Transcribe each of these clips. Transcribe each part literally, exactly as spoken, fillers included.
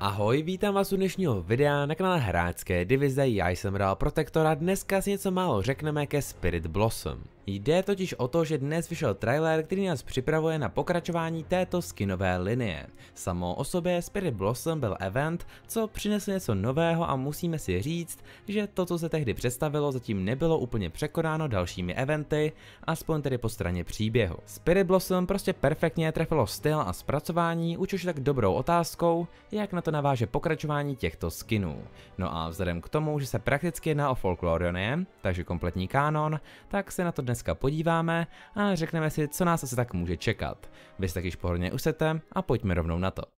Ahoj, vítám vás u dnešního videa na kanále Hráčské divize, já jsem Real Protector a dneska si něco málo řekneme ke Spirit Blossom. Jde totiž o to, že dnes vyšel trailer, který nás připravuje na pokračování této skinové linie. Samo o sobě Spirit Blossom byl event, co přinesl něco nového a musíme si říct, že to, co se tehdy představilo, zatím nebylo úplně překonáno dalšími eventy, aspoň tedy po straně příběhu. Spirit Blossom prostě perfektně trefilo styl a zpracování, učuž tak dobrou otázkou, jak na to naváže pokračování těchto skinů. No a vzhledem k tomu, že se prakticky jedná o Folklorionie, takže kompletní kánon, tak se na to dneska podíváme a řekneme si, co nás asi tak může čekat. Vy se tak již pohodlně usete a pojďme rovnou na to.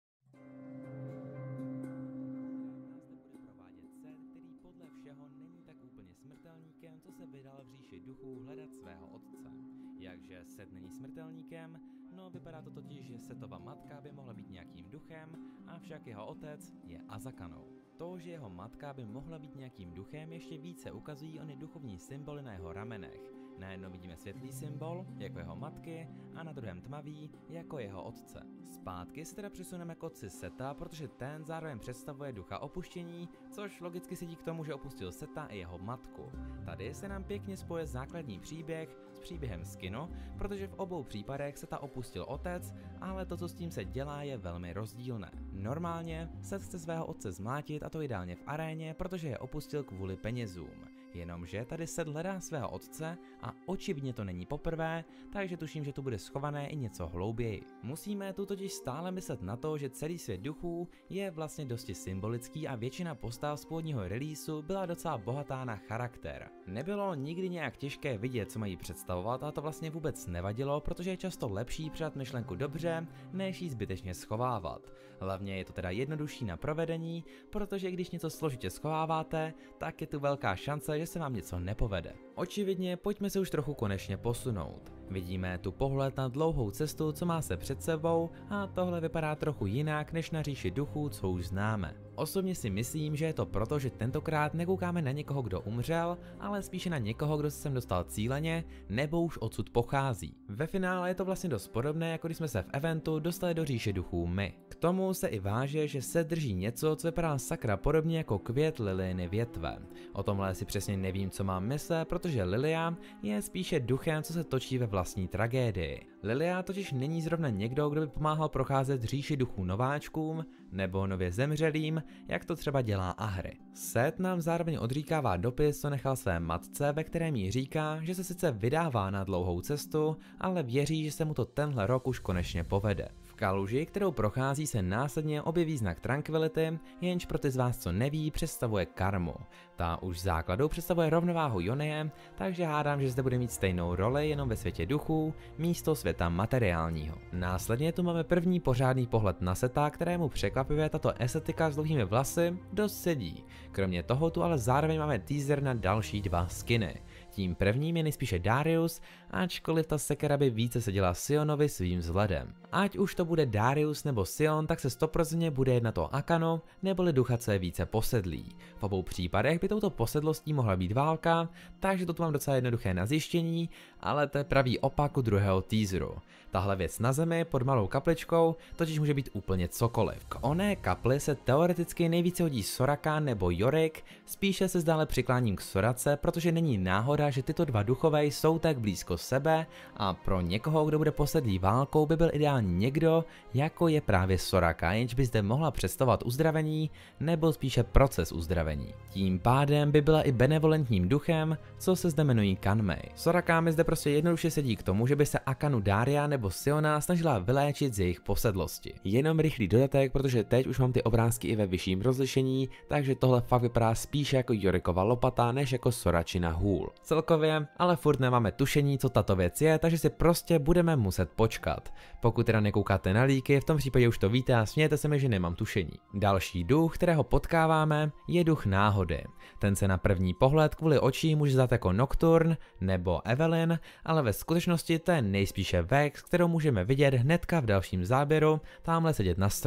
Jakže Set není smrtelníkem, no vypadá to totiž, že Setova matka by mohla být nějakým duchem, avšak jeho otec je Azakanou. To, že jeho matka by mohla být nějakým duchem, ještě více ukazují ony duchovní symboly na jeho ramenech. Na jednom vidíme světlý symbol, jako jeho matky, a na druhém tmavý, jako jeho otce. Zpátky se teda přesuneme k otci Seta, protože ten zároveň představuje ducha opuštění, což logicky sedí k tomu, že opustil Seta i jeho matku. Tady se nám pěkně spoje základní příběh s příběhem skinu, protože v obou případech Seta opustil otec, ale to, co s tím se dělá, je velmi rozdílné. Normálně Set chce svého otce zmlátit, a to ideálně v aréně, protože je opustil kvůli penězům. Jenomže tady Set hledá svého otce a očividně to není poprvé, takže tuším, že to bude schované i něco hlouběji. Musíme tu totiž stále myslet na to, že celý svět duchů je vlastně dosti symbolický a většina postav z původního releaseu byla docela bohatá na charakter. Nebylo nikdy nějak těžké vidět, co mají představovat, a to vlastně vůbec nevadilo, protože je často lepší předat myšlenku dobře, než ji zbytečně schovávat. Hlavně je to teda jednodušší na provedení, protože když něco složitě schováváte, tak je tu velká šance, že se vám něco nepovede. Očividně pojďme se už trochu konečně posunout. Vidíme tu pohled na dlouhou cestu, co má se před sebou, a tohle vypadá trochu jinak než na říši duchů, co už známe. Osobně si myslím, že je to proto, že tentokrát nekoukáme na někoho, kdo umřel, ale spíše na někoho, kdo se sem dostal cíleně, nebo už odsud pochází. Ve finále je to vlastně dost podobné, jako když jsme se v eventu dostali do říše duchů my. K tomu se i váže, že se drží něco, co vypadá sakra podobně jako květ Liliiny větve. O tomhle si přesně nevím, co mám myslet, protože Lilia je spíše duchem, co se točí ve vlastní tragédii. Lilia totiž není zrovna někdo, kdo by pomáhal procházet říši duchů nováčkům nebo nově zemřelým, jak to třeba dělá Ahri. Set nám zároveň odříkává dopis, co nechal své matce, ve kterém jí říká, že se sice vydává na dlouhou cestu, ale věří, že se mu to tenhle rok už konečně povede. V kaluži, kterou prochází, se následně objeví znak Tranquility, jenž pro ty z vás, co neví, představuje karmu. Ta už základou představuje rovnováhu Jonie, takže hádám, že zde bude mít stejnou roli, jenom ve světě duchů, místo světa materiálního. Následně tu máme první pořádný pohled na Seta, kterému překvapivě tato estetika s dlouhými vlasy dost sedí. Kromě toho tu ale zároveň máme teaser na další dva skiny. Tím prvním je nejspíše Darius, ačkoliv ta sekera by více seděla Sionovi svým vzhledem. Ať už to bude Darius nebo Sion, tak se sto procent bude jednat o Akano, neboli ducha, co je více posedlý. V obou případech by touto posedlostí mohla být válka, takže to tu mám docela jednoduché na zjištění, ale to je pravý opak u druhého teaseru. Tahle věc na zemi pod malou kapličkou totiž může být úplně cokoliv. K oné kapli se teoreticky nejvíce hodí Soraka nebo Yorick, spíše se zdále přikláním k Sorace, protože není náhoda, že tyto dva duchové jsou tak blízko sebe a pro někoho, kdo bude posedlý válkou, by byl ideální někdo, jako je právě Soraka, jenž by zde mohla představovat uzdravení nebo spíše proces uzdravení. Tím pádem by byla i benevolentním duchem, co se zde jmenují Kanmei. Soraka mi zde prostě jednoduše sedí k tomu, že by se Akanu Daria nebo Siona snažila vyléčit z jejich posedlosti. Jenom rychlý dodatek, protože teď už mám ty obrázky i ve vyšším rozlišení, takže tohle fakt vypadá spíše jako Yorikova lopata než jako Soračina hůl. Celkově, ale furt nemáme tušení, co tato věc je, takže si prostě budeme muset počkat. Pokud teda nekoukáte na líky, v tom případě už to víte a smějete se mi, že nemám tušení. Další duch, kterého potkáváme, je duch náhody. Ten se na první pohled kvůli očí může zdát jako Nocturne nebo Evelyn, ale ve skutečnosti to je nejspíše Vex, kterou můžeme vidět hnedka v dalším záběru, tamhle sedět na stromě.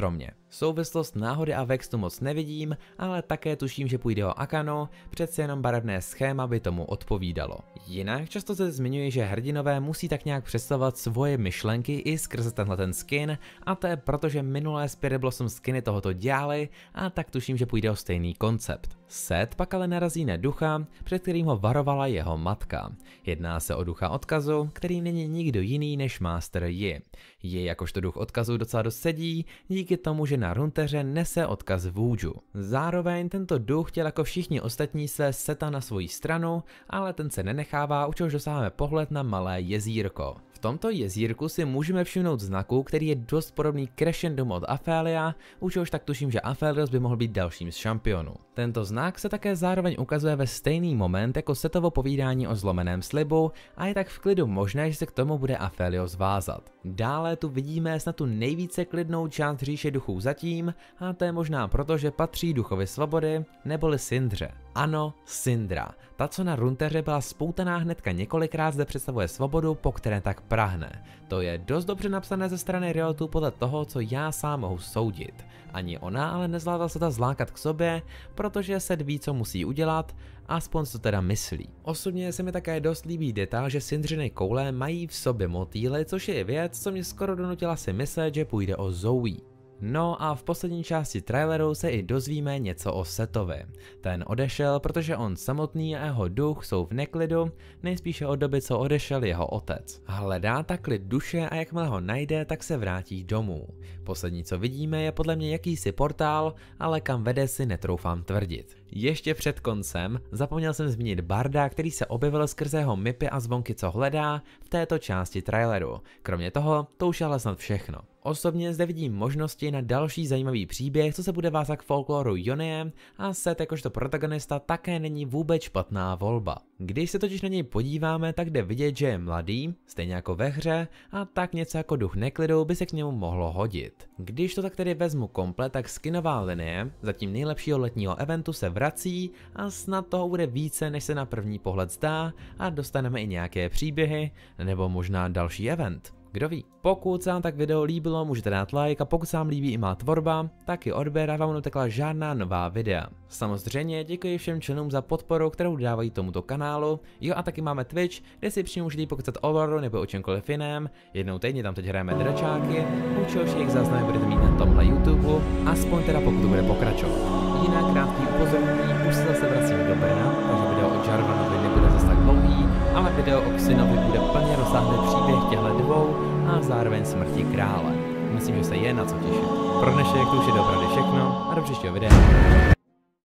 Souvislost náhody a Vextu moc nevidím, ale také tuším, že půjde o Akano, přece jenom barevné schéma by tomu odpovídalo. Jinak často se zmiňuje, že hrdinové musí tak nějak představovat svoje myšlenky i skrze tenhle ten skin, a to je proto, že minulé Spirit Blossom skiny tohoto dělaly, a tak tuším, že půjde o stejný koncept. Seth pak ale narazí na ducha, před kterým ho varovala jeho matka. Jedná se o ducha odkazu, který není nikdo jiný než Master Yi. Yi jakožto duch odkazu docela dost sedí, díky tomu, že na Runeterře nese odkaz Wuju. Zároveň tento duch chtěl jako všichni ostatní své Setha na svoji stranu, ale ten se nenechává, u čehož dosáváme pohled na malé jezírko. V tomto jezírku si můžeme všimnout znaku, který je dost podobný Crescendum od Aphelios, u čehož tak tuším, že Aphelios by mohl být dalším z šampionů. Tento znak se také zároveň ukazuje ve stejný moment jako Sethovo povídání o zlomeném slibu a je tak v klidu možné, že se k tomu bude Aphelios vázat. Dále tu vidíme snad tu nejvíce klidnou část říše duchů zatím, a to je možná proto, že patří duchovi svobody, neboli Syndře. Ano, Syndra. Ta, co na Runeterře byla spoutaná hnedka několikrát, zde představuje svobodu, po které tak prahne. To je dost dobře napsané ze strany Riotu podle toho, co já sám mohu soudit. Ani ona ale nezvládla se ta zlákat k sobě, protože Seth ví, co musí udělat, aspoň co teda myslí. Osobně se mi také dost líbí detail, že Syndřiny koule mají v sobě motýly, což je věc, co mě skoro donutila si myslet, že půjde o Zoe. No a v poslední části traileru se i dozvíme něco o Sethovi. Ten odešel, protože on samotný a jeho duch jsou v neklidu, nejspíše od doby, co odešel jeho otec. Hledá tak klid duše a jakmile ho najde, tak se vrátí domů. Poslední, co vidíme, je podle mě jakýsi portál, ale kam vede si netroufám tvrdit. Ještě před koncem zapomněl jsem zmínit Barda, který se objevil skrze jeho mipy a zvonky, co hledá v této části traileru. Kromě toho, to už ale snad všechno. Osobně zde vidím možnosti na další zajímavý příběh, co se bude vázat k folkloru Jonie, a Seth jakožto protagonista také není vůbec špatná volba. Když se totiž na něj podíváme, tak jde vidět, že je mladý, stejně jako ve hře, a tak něco jako duch neklidu by se k němu mohlo hodit. Když to tak tedy vezmu komplet, tak skinová linie zatím nejlepšího letního eventu se vrací a snad toho bude více, než se na první pohled zdá, a dostaneme i nějaké příběhy, nebo možná další event. Kdo ví? Pokud se vám tak video líbilo, můžete dát like, a pokud se vám líbí i má tvorba, tak i odběr a vám neutekla žádná nová videa. Samozřejmě děkuji všem členům za podporu, kterou dávají tomuto kanálu. Jo, a taky máme Twitch, kde si přímo můžete pokecat o Loru nebo o čemkoliv jiném. Jednou týdně tam teď hrajeme dračáky, u čehož jejich záznamy budete mít na tomhle YouTube, aspoň teda pokud to bude pokračovat. Jinak krátký upozornění, už se zase vracím do Brna, takže video o Jarvanovi nebude zase tak dlouhý, ale video o Xenovi bude plně rozsáhlý příběh těchto dvou a zároveň smrti krále. Myslím, že se je na co těšit. Pro dnešek to už je dobrady všechno a do příštího videa.